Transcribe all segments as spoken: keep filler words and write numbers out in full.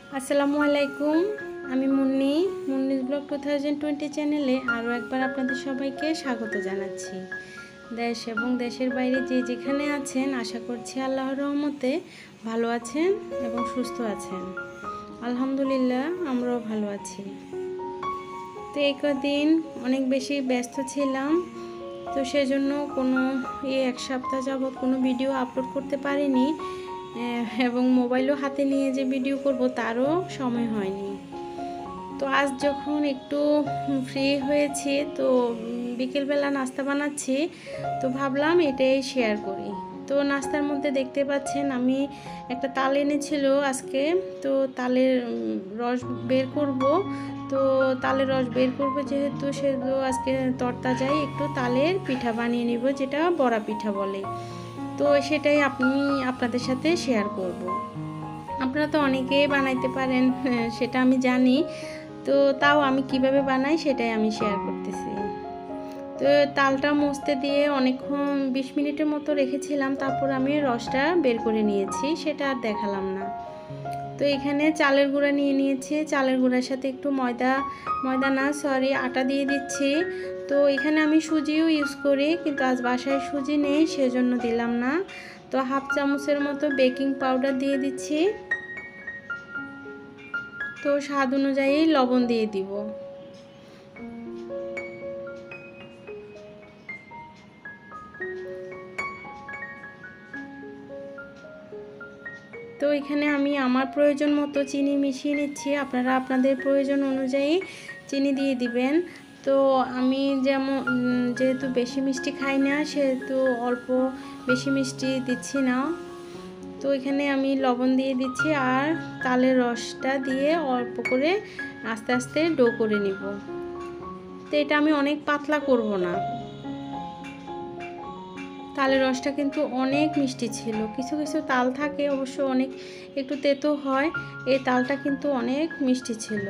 আসসালামু আলাইকুম। আমি Munni Munni's vlog two thousand twenty চ্যানেলে আরও একবার আপনাদের সবাইকে স্বাগত জানাচ্ছি। দেশ এবং দেশের বাইরে যে যেখানে আছেন, আশা করছি আল্লাহর রহমতে ভালো আছেন এবং সুস্থ আছেন। আলহামদুলিল্লাহ, আমরাও ভালো আছি। তো এই কদিন অনেক বেশি ব্যস্ত ছিলাম, তো সেজন্য কোনো এই এক সপ্তাহ যাবৎ কোনো ভিডিও আপলোড করতে পারিনি এবং মোবাইলও হাতে নিয়ে যে ভিডিও করব তারও সময় হয়নি। তো আজ যখন একটু ফ্রি হয়েছি, তো বিকেলবেলা নাস্তা বানাচ্ছি, তো ভাবলাম এটাই শেয়ার করি। তো নাস্তার মধ্যে দেখতে পাচ্ছেন আমি একটা তাল এনেছিল আজকে, তো তালের রস বের করব। তো তালের রস বের করব যেহেতু, সেহেতু আজকে তরতাজাই একটু তালের পিঠা বানিয়ে নিব, যেটা বড়া পিঠা বলে। তো সেটাই আপনি আপনাদের সাথে শেয়ার করব। আপনারা তো অনেকেই বানাইতে পারেন, সেটা আমি জানি, তো তাও আমি কিভাবে বানাই সেটাই আমি শেয়ার করতেছি। তো তালটা মুছতে দিয়ে অনেকক্ষণ বিশ মিনিটের মতো রেখেছিলাম, তারপর আমি রসটা বের করে নিয়েছি, সেটা আর দেখালাম না। তো এখানে চালের গুঁড়া নিয়ে নিয়েছি, চালের গুঁড়ার সাথে একটু ময়দা ময়দা না সরি আটা দিয়ে দিচ্ছি। তো এখানে আমি সুজিও ইউজ করি, কিন্তু আজ বাসায় সুজি নেই, সেজন্য দিলাম না। তো হাফ চামচের মতো বেকিং পাউডার দিয়ে দিচ্ছি। তো স্বাদ অনুযায়ী লবণ দিয়ে দিব। তো এখানে আমি আমার প্রয়োজন মতো চিনি মিশিয়ে নিচ্ছি, আপনারা আপনাদের প্রয়োজন অনুযায়ী চিনি দিয়ে দিবেন। তো আমি যেমন যেহেতু বেশি মিষ্টি খাই না, সেহেতু অল্প বেশি মিষ্টি দিচ্ছি না। তো এখানে আমি লবণ দিয়ে দিচ্ছি আর তালের রসটা দিয়ে অল্প করে আস্তে আস্তে ডো করে নিব। তো এটা আমি অনেক পাতলা করব না। তালের রসটা কিন্তু অনেক মিষ্টি ছিল, কিছু কিছু তাল থাকে অবশ্য অনেক একটু তেতো হয়, এই তালটা কিন্তু অনেক মিষ্টি ছিল।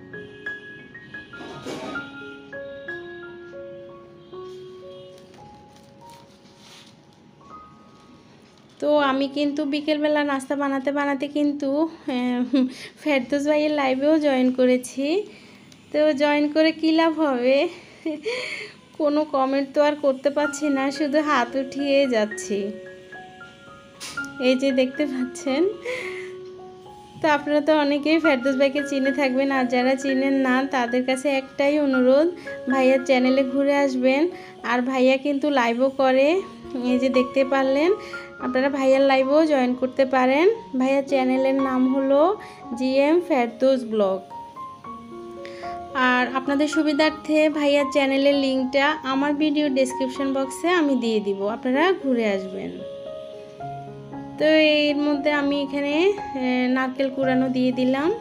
তো আমি কিন্তু বিকেলবেলা নাস্তা বানাতে বানাতে কিন্তু ফেরদৌস ভাইয়ের লাইভেও জয়েন করেছি। তো জয়েন করে কী লাভ হবে, কোনো কমেন্ট তো আর করতে পারছি না, শুধু হাত উঠিয়ে যাচ্ছি। এই যে দেখতে পাচ্ছেন। তো আপনারা তো অনেকেই ফেরদৌস ভাইকে চিনে থাকবেন, আর যারা চিনেন না তাদের কাছে একটাই অনুরোধ, ভাইয়ার চ্যানেলে ঘুরে আসবেন। আর ভাইয়া কিন্তু লাইভও করে, এই যে দেখতে পারলেন। আপনারা ভাইয়ার লাইভও জয়েন করতে পারেন। ভাইয়ার চ্যানেলের নাম হলো জি এম ফেরদৌস ব্লগ। আর আপনাদের সুবিধার্থে ভাইয়ার চ্যানেলের লিঙ্কটা আমার ভিডিও ডেসক্রিপশন বক্সে আমি দিয়ে দিব, আপনারা ঘুরে আসবেন। তো এর মধ্যে আমি এখানে নারকেল কুড়ানো দিয়ে দিলাম।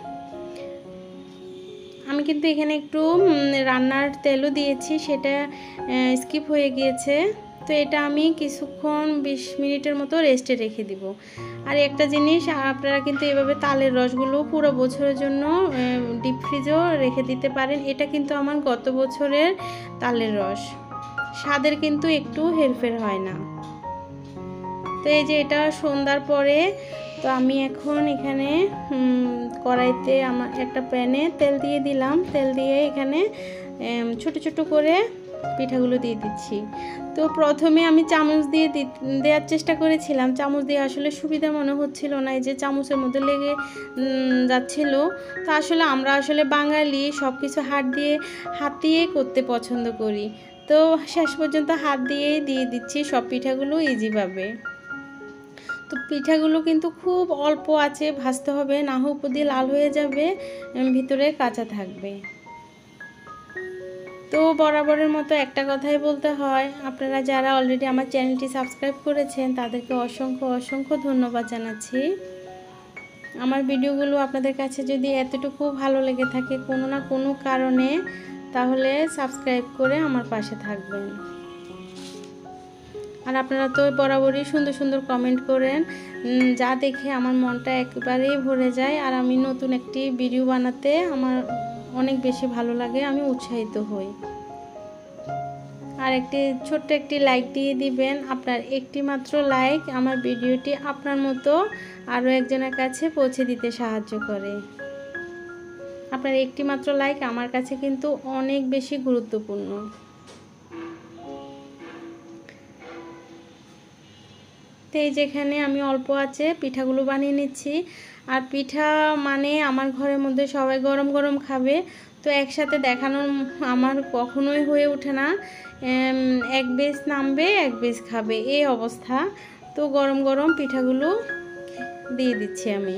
আমি কিন্তু এখানে একটু রান্নার তেলও দিয়েছি, সেটা স্কিপ হয়ে গিয়েছে। তো এটা আমি কিছুক্ষণ বিশ মিনিটের মতো রেস্টে রেখে দিব। আর একটা জিনিস, আপনারা কিন্তু এভাবে তালের রসগুলো পুরো বছরের জন্য ডিপ ফ্রিজেও রেখে দিতে পারেন। এটা কিন্তু আমার গত বছরের তালের রস, স্বাদের কিন্তু একটু হেরফের হয় না। তো এই যে এটা সন্ধ্যার পরে, তো আমি এখন এখানে কড়াইতে আমার একটা প্যানে তেল দিয়ে দিলাম। তেল দিয়ে এখানে ছোট ছোট করে পিঠাগুলো দিয়ে দিচ্ছি। তো প্রথমে আমি চামচ দিয়ে দেওয়ার চেষ্টা করেছিলাম, চামচ দিয়ে আসলে সুবিধা মনে হচ্ছিল না, এই যে চামচের মধ্যে লেগে যাচ্ছিল। তো আসলে আমরা আসলে বাঙালি, সব কিছু হাত দিয়ে হাত দিয়েই করতে পছন্দ করি। তো শেষ পর্যন্ত হাত দিয়েই দিয়ে দিচ্ছি সব পিঠাগুলো ইজিভাবে। তো পিঠাগুলো কিন্তু খুব অল্প আছে ভাজতে হবে, না হোক উপর দিয়ে লাল হয়ে যাবে, ভিতরে কাঁচা থাকবে। তো বরাবরের মতো একটা কথাই বলতে হয়, আপনারা যারা অলরেডি আমার চ্যানেলটি সাবস্ক্রাইব করেছেন তাদেরকে অসংখ্য অসংখ্য ধন্যবাদ জানাচ্ছি। আমার ভিডিওগুলো আপনাদের কাছে যদি এতটুকু ভালো লেগে থাকে কোনো না কোনো কারণে, তাহলে সাবস্ক্রাইব করে আমার পাশে থাকবেন। আর আপনারা তো বরাবরই সুন্দর সুন্দর কমেন্ট করেন, যা দেখে আমার মনটা একেবারেই ভরে যায়। আর আমি নতুন একটি ভিডিও বানাতে আমার অনেক বেশি ভালো লাগে, আমি উৎসাহিত হই। আর একটি ছোট্ট একটি লাইক দিয়ে দিবেন। আপনার একটি মাত্র লাইক আমার ভিডিওটি আপনার মতো আরও একজনের কাছে পৌঁছে দিতে সাহায্য করে। আপনার একটি মাত্র লাইক আমার কাছে কিন্তু অনেক বেশি গুরুত্বপূর্ণ। তো এই যেখানে আমি অল্প আছে পিঠাগুলো বানিয়ে নিচ্ছি। আর পিঠা মানে আমার ঘরের মধ্যে সবাই গরম গরম খাবে, তো একসাথে দেখানো আমার কখনোই হয়ে ওঠে না। এক বেশ নামবে এক বেশ খাবে এই অবস্থা। তো গরম গরম পিঠাগুলো দিয়ে দিচ্ছি আমি।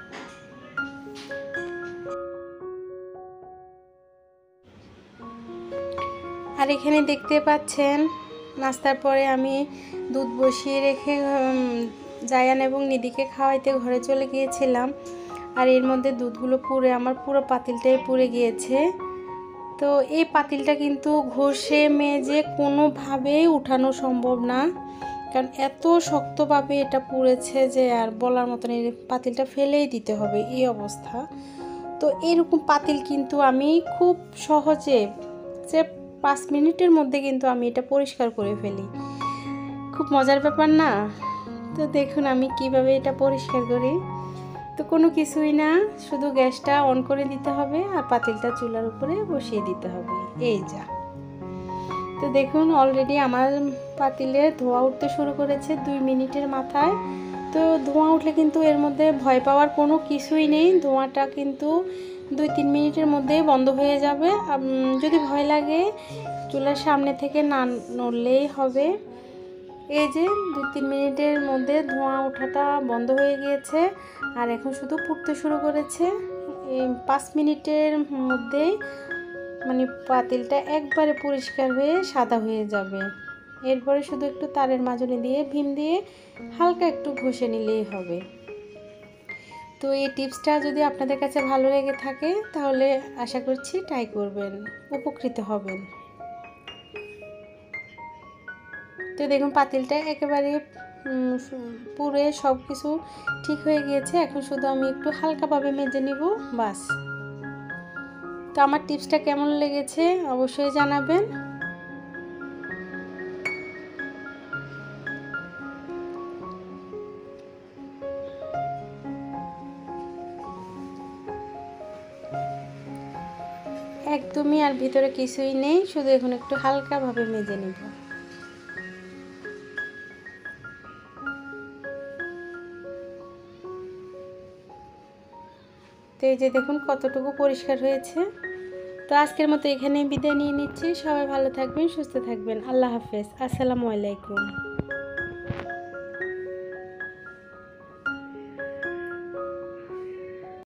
আর এখানে দেখতে পাচ্ছেন নাস্তার পরে আমি দুধ বসিয়ে রেখে জায়ান এবং নিধিকে খাওয়াইতে ঘরে চলে গিয়েছিলাম। আর এর মধ্যে দুধগুলো পুড়ে আমার পুরো পাতিলটাই পুড়ে গিয়েছে। তো এই পাতিলটা কিন্তু ঘষে মেজে কোনোভাবেই উঠানো সম্ভব না, কারণ এত শক্তভাবে এটা পুড়েছে যে আর বলার মতন। এই পাতিলটা ফেলেই দিতে হবে এই অবস্থা। তো এরকম পাতিল কিন্তু আমি খুব সহজে যে পাঁচ মিনিটের মধ্যে কিন্তু আমি এটা পরিষ্কার করে ফেলি। খুব মজার ব্যাপার না? তো দেখুন আমি কিভাবে এটা পরিষ্কার করি। তো কোনো কিছুই না, শুধু গ্যাসটা অন করে দিতে হবে আর পাতিলটা চুলার উপরে বসিয়ে দিতে হবে, এই যা। তো দেখুন অলরেডি আমার পাতিলে ধোঁয়া উঠতে শুরু করেছে দুই মিনিটের মাথায়। তো ধোঁয়া উঠলে কিন্তু এর মধ্যে ভয় পাওয়ার কোনো কিছুই নেই, ধোঁয়াটা কিন্তু দুই তিন মিনিটের মধ্যেই বন্ধ হয়ে যাবে। যদি ভয় লাগে চুলার সামনে থেকে না নড়লেই হবে। এই যে দুই তিন মিনিটের মধ্যে ধোঁয়া ওঠাটা বন্ধ হয়ে গিয়েছে আর এখন শুধু পুড়তে শুরু করেছে। এই পাঁচ মিনিটের মধ্যেই মানে পাতিলটা একবারে পরিষ্কার হয়ে সাদা হয়ে যাবে। এরপরে শুধু একটু তারের মাজনি দিয়ে ভীম দিয়ে হালকা একটু ঘষে নিলেই হবে। তো এই টিপসটা যদি আপনাদের কাছে ভালো লেগে থাকে তাহলে আশা করছি ট্রাই করবেন, উপকৃত হবেন। তো দেখুন পাতিলটা একেবারে পুরে সব কিছু ঠিক হয়ে গিয়েছে। এখন শুধু আমি একটু হালকাভাবে মেজে নিব, বাস। তো আমার টিপসটা কেমন লেগেছে অবশ্যই জানাবেন। একদমই আর ভিতরে কিছুই নেই, শুধু এখন একটু হালকাভাবে মেজে নেব। তো এই যে দেখুন কতটুকু পরিষ্কার হয়েছে। তো আজকের মতো এখানেই বিদায় নিয়ে নিচ্ছি। সবাই ভালো থাকবেন, সুস্থ থাকবেন। আল্লাহ হাফেজ, আসসালামু আলাইকুম।